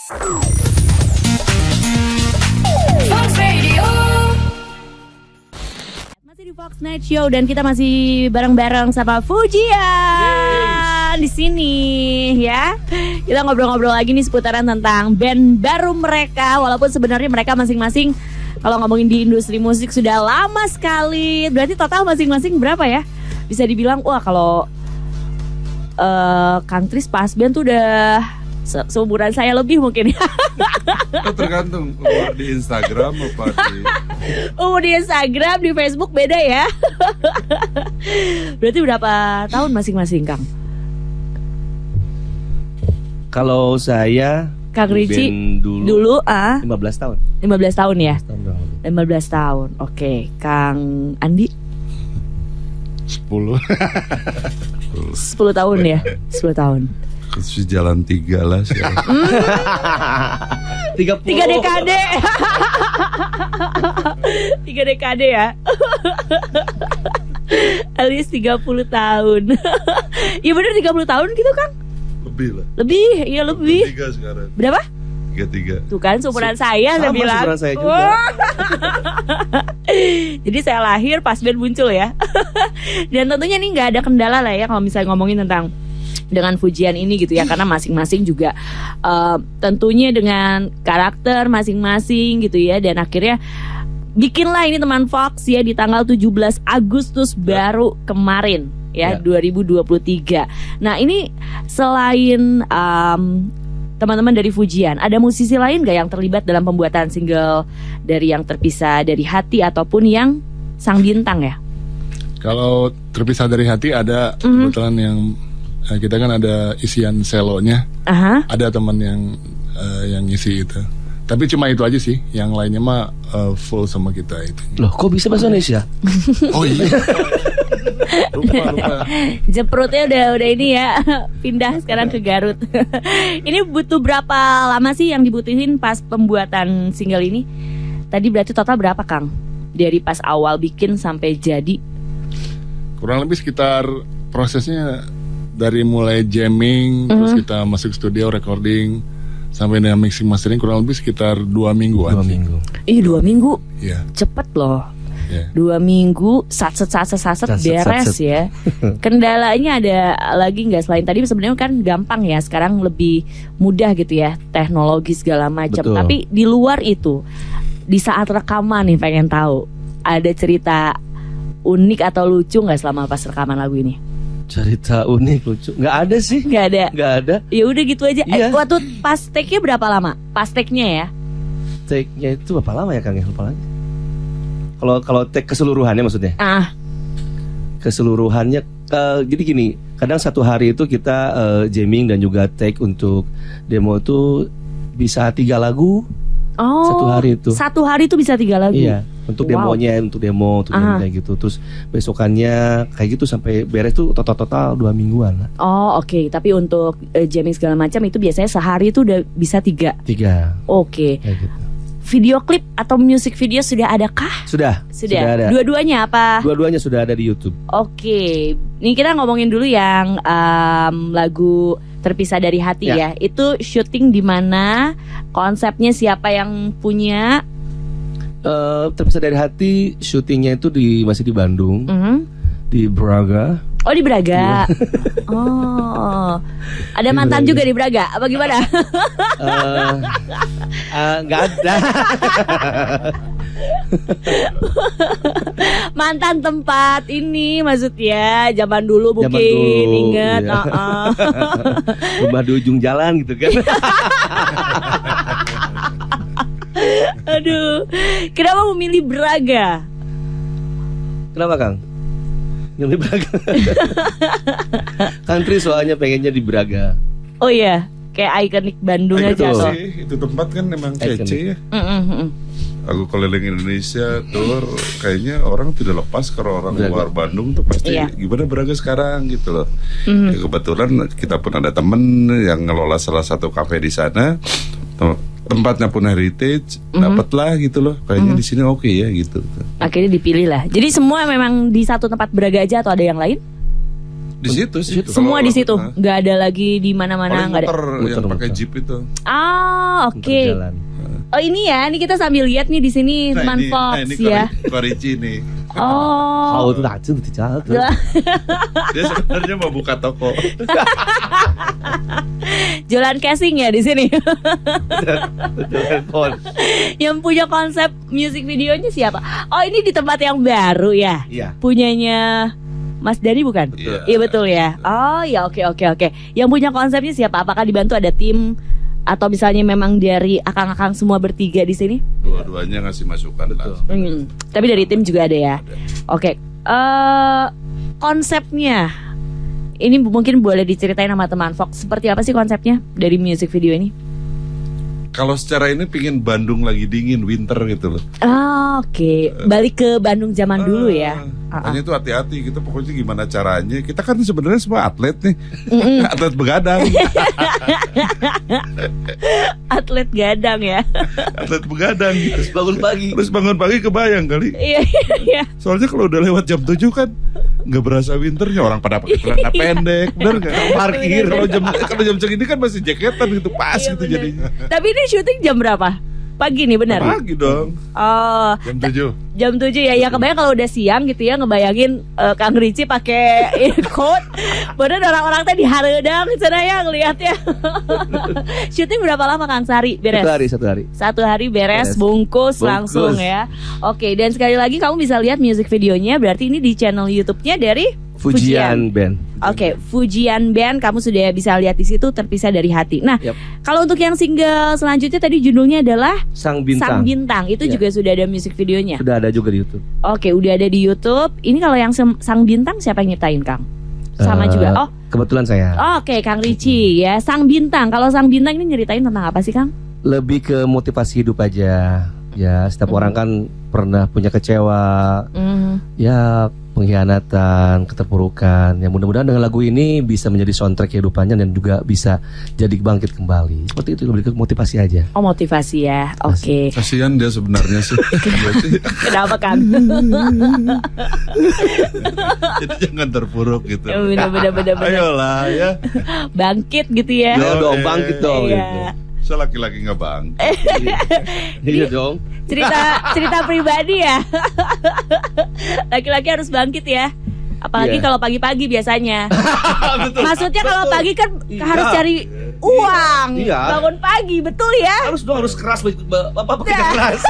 Fox Radio. Masih di Fox Night Show dan kita masih bareng-bareng sama Fujian di sini ya. Kita ngobrol-ngobrol lagi nih seputaran tentang band baru mereka. Walaupun sebenarnya mereka masing-masing kalau ngomongin di industri musik sudah lama sekali. Berarti total masing-masing berapa ya? Bisa dibilang wah kalau Kang Tris pas band tuh udah seumuran saya lebih mungkin ya. Tergantung umur di Instagram apa di umur di Instagram, di Facebook beda ya. Berarti berapa tahun masing-masing Kang? Kalau saya Kang Ricci dulu 15 tahun ya? 15 tahun. Oke, Kang Andi 10 tahun ya? 10 tahun. Terus jalan 3 lah sih. 30. 3 dekade. 3 dekade ya. Alias 30 tahun. Iya bener 30 tahun gitu kan? Lebih lah. Lebih, iya lebih. 3 sekarang. Berapa? 33. Tuh kan seumuran saya bilang. Seumuran saya juga. Jadi saya lahir pas band muncul ya. Dan tentunya nih gak ada kendala lah ya kalau misalnya ngomongin tentang dengan Fujian ini gitu ya, karena masing-masing juga tentunya dengan karakter masing-masing gitu ya. Dan akhirnya bikinlah ini teman Fox ya di tanggal 17 Agustus baru kemarin ya 2023. Nah ini selain teman-teman dari Fujian, ada musisi lain gak yang terlibat dalam pembuatan single dari yang terpisah dari hati ataupun yang sang bintang ya? Kalau terpisah dari hati ada kebetulan yang kita kan ada isian selonya, ada teman yang ngisi itu. Tapi cuma itu aja sih, yang lainnya mah full sama kita itu. Loh, kok bisa bahasa Indonesia? Oh iya. lupa. Jeprutnya udah ini ya, pindah sekarang ke Garut. Ini butuh berapa lama sih yang dibutuhin pas pembuatan single ini? Tadi berarti total berapa Kang? Dari pas awal bikin sampai jadi? Kurang lebih sekitar prosesnya dari mulai jamming, terus kita masuk studio recording sampai dengan mixing mastering kurang lebih sekitar 2 mingguan. 2 minggu. 2 minggu. Iya. Cepet loh. Yeah. 2 minggu saset beres ya. Kendalanya ada lagi nggak selain tadi? Sebenarnya kan gampang ya, sekarang lebih mudah gitu ya, teknologi segala macam. Tapi di luar itu, di saat rekaman nih pengen tahu ada cerita unik atau lucu nggak selama pas rekaman lagu ini? Cerita unik lucu? Nggak ada sih. Nggak ada. Ya udah gitu aja. Iya. Waktu pas take-nya berapa lama? Pas take-nya ya? Take-nya itu berapa lama ya Kang? Lupa lagi. Kalau take keseluruhannya maksudnya? Keseluruhannya jadi gini, kadang satu hari itu kita jamming dan juga take untuk demo itu bisa 3 lagu. Oh, satu hari itu bisa 3 lagu. Iya, untuk demonya, untuk demo kayak gitu. Terus besokannya kayak gitu sampai beres tuh total 2 mingguan lah. Oh oke. Tapi untuk jamming segala macam itu biasanya sehari itu udah bisa 3. Oke. Kayak gitu. Video klip atau music video sudah adakah? Sudah ada. Dua-duanya apa? Dua-duanya sudah ada di YouTube. Oke. Ini kita ngomongin dulu yang lagu Terpisah dari Hati ya. Itu syuting di mana? Konsepnya siapa yang punya? Terpisah dari Hati syutingnya itu masih di Bandung, di Braga. Oh di Braga. Oh, ada mantan juga di Braga? Apa gimana? Nggak ada. Mantan tempat ini maksudnya zaman dulu mungkin inget. Iya. Rumah di ujung jalan gitu kan. Aduh, kenapa memilih Braga? Kenapa Kang? Milih Braga. Country soalnya pengennya di Braga. Oh iya, kayak ikonik Bandung aja loh. Itu tempat kan memang kece ya. Aku keliling Indonesia tour, kayaknya orang tidak lepas kalau orang luar Bandung tuh pasti gimana Braga sekarang gitu loh. Ya, kebetulan kita pun ada temen yang ngelola salah satu kafe di sana. Tempatnya pun heritage, dapatlah gitu loh. Kayaknya di sini oke ya gitu. Akhirnya dipilih lah. Jadi semua memang di satu tempat Braga aja atau ada yang lain? Di situ sih. Semua di situ. Nggak ada lagi di mana-mana, nggak ada. Yang pakai jeep itu. Oke. Oh ini ya, ini kita sambil lihat nih di sini teman Fox ya. Korici nih. Oh. Dia sebenarnya mau buka toko. Jualan casing ya di sini. Yang punya konsep music videonya siapa? Oh ini di tempat yang baru ya? Iya. Punyanya Mas Dani bukan? Iya betul ya. Oh ya oke. Yang punya konsepnya siapa? Apakah dibantu ada tim atau misalnya memang dari akang-akang semua bertiga di sini? Dua-duanya ngasih masukan lah. Tapi dari tim juga ada ya. Oke. Konsepnya ini mungkin boleh diceritain sama teman Fox. Seperti apa sih konsepnya dari music video ini? Kalau secara ini pingin Bandung lagi dingin, winter gitu loh. Oke. Balik ke Bandung zaman dulu ya. Makanya itu hati-hati kita pokoknya gimana caranya. Kita kan sebenarnya semua atlet nih. Atlet begadang. Atlet gadang ya. Atlet begadang. Terus bangun pagi Iya. kebayang kali. Soalnya kalau udah lewat jam 7 kan nggak berasa winternya, orang pada pakai celana pendek, bener nggak? Parkir kalau jam segini kan masih jaketan gitu, pas gitu bener. Jadinya. Tapi ini syuting jam berapa? Pagi nih benar? Pagi dong. Oh. Jam 7. Jam 7 ya. Ya kebayang kalau udah siang gitu ya, ngebayangin Kang Rici pakai coat. Bener orang-orang tadi hareudang cenah ya ngelihatnya. Syuting berapa lama Kang Sari beres? Satu hari beres. Bungkus langsung ya. Oke, dan sekali lagi kamu bisa lihat music videonya berarti ini di channel YouTube-nya dari Fujian Band. Oke, Fujian Band kamu sudah bisa lihat di situ, Terpisah dari Hati. Nah, kalau untuk yang single selanjutnya tadi judulnya adalah Sang Bintang. Itu juga sudah ada music videonya. Sudah ada juga di YouTube. Oke, udah ada di YouTube. Ini kalau yang Sang Bintang siapa yang nyiptain, Kang? Sama juga. Oh, kebetulan saya. Oke, Kang Rici ya. Sang Bintang. Kalau Sang Bintang ini nyeritain tentang apa sih, Kang? Lebih ke motivasi hidup aja. Ya, setiap orang kan pernah punya kecewa. Ya, pengkhianatan, keterpurukan. Ya mudah-mudahan dengan lagu ini bisa menjadi soundtrack kehidupannya dan juga bisa jadi bangkit kembali. Seperti itu, lebih ke motivasi aja. Oh, motivasi ya. Oke. Kasihan dia sebenarnya sih. Kenapa, Kang? Jadi jangan terpuruk gitu. Bener. Ayolah ya. Bangkit gitu ya. Ya dong, bangkit dong. Iya. Saya laki-laki nggak bangkit. Iya dong. Cerita pribadi ya. Laki-laki harus bangkit ya. Apalagi kalau pagi-pagi biasanya. Maksudnya kalau pagi kan harus cari uang. Bangun pagi, betul ya? Harus keras, Bapak bekerja keras.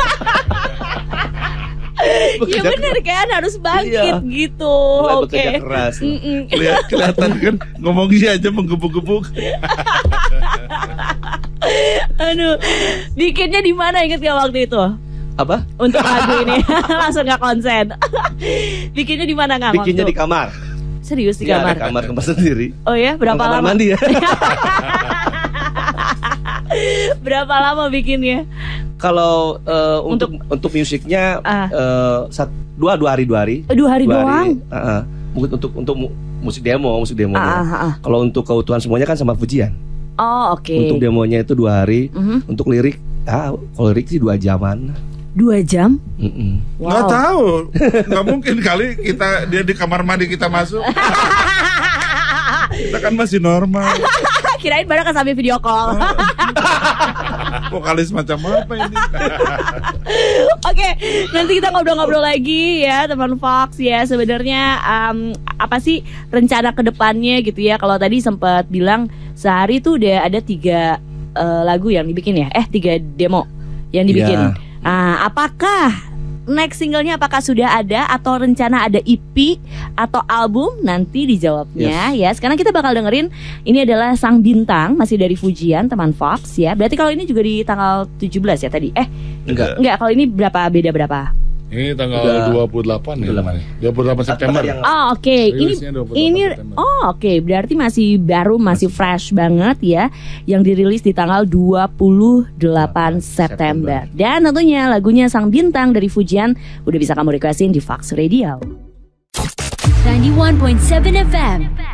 Iya benar kan, harus bangkit gitu. Bekerja keras. Kelihatan kan ngomongnya aja menggebu-gebu. Aduh, bikinnya di mana inget gak waktu itu? Apa? Untuk lagu ini langsung gak konsen. Bikinnya di mana Kang? Bikinnya di kamar. Serius di kamar? Ada kamar sendiri. Oh ya, berapa lama? Kamar mandi ya. Berapa lama bikinnya? Kalau untuk musiknya 2 hari. 2 hari doang. Mungkin untuk musik demo. Kalau untuk keutuhan semuanya kan sama Fujian. Oh oke. Untuk demonya itu 2 hari. Untuk lirik, kalau lirik sih 2 jaman. 2 jam? Wow. Nggak tahu, nggak mungkin kali dia di kamar mandi kita masuk. Kita kan masih normal. Kirain baru kan sambil video call. Vokalis macam apa ini? Oke, nanti kita ngobrol-ngobrol lagi ya teman Fox ya. Sebenarnya apa sih rencana kedepannya gitu ya? Kalau tadi sempat bilang sehari tuh udah ada 3 lagu yang dibikin ya? 3 demo yang dibikin. Apakah next singlenya apakah sudah ada atau rencana ada EP atau album? Nanti dijawabnya ya. Sekarang kita bakal dengerin ini adalah Sang Bintang, masih dari Fujian teman Fox ya. Berarti kalau ini juga di tanggal 17 ya tadi? Enggak, kalau ini beda berapa? Ini tanggal 28 ya. 28 September. Oke. Oke. Berarti masih baru, masih fresh banget ya. Yang dirilis di tanggal 28 September. Dan tentunya lagunya Sang Bintang dari Fujian udah bisa kamu requestin di Fox Radio. 91.7 FM.